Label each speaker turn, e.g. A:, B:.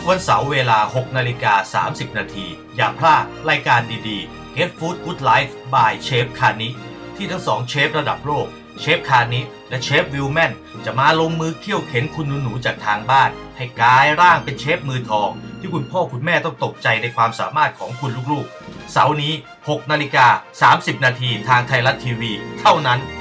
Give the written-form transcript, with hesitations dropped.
A: วันเสาร์เวลา 6:30 นาทีอย่าพลาดรายการดีๆ Health Food Good Life by เชฟคานิที่ทั้งสองเชฟระดับโลกเชฟคานิและเชฟวิลแมนจะมาลงมือเคี่ยวเข็นคุณหนูๆจากทางบ้านให้กลายร่างเป็นเชฟมือทองที่คุณพ่อคุณแม่ต้องตกใจในความสามารถของคุณลูกๆเสาร์นี้ 6:30 นาทีทางไทยรัฐทีวีเท่านั้น